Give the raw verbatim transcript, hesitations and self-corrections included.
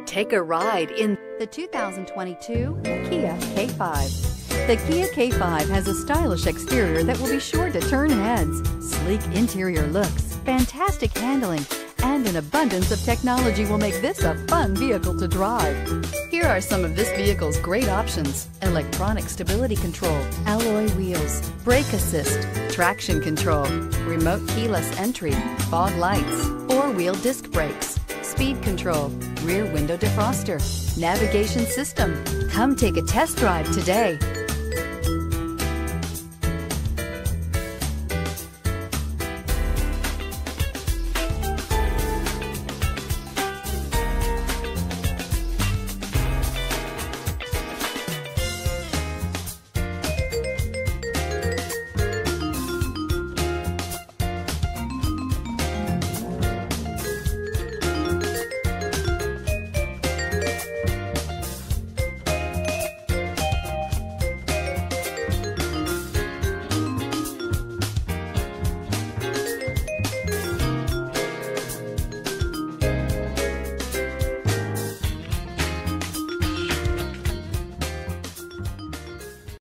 Take a ride in the two thousand twenty-two Kia K five. The Kia K five has a stylish exterior that will be sure to turn heads, sleek interior looks, fantastic handling, and an abundance of technology will make this a fun vehicle to drive. Here are some of this vehicle's great options: electronic stability control, alloy wheels, brake assist, traction control, remote keyless entry, fog lights, four-wheel disc brakes, speed control, rear window defroster, navigation system. Come take a test drive today.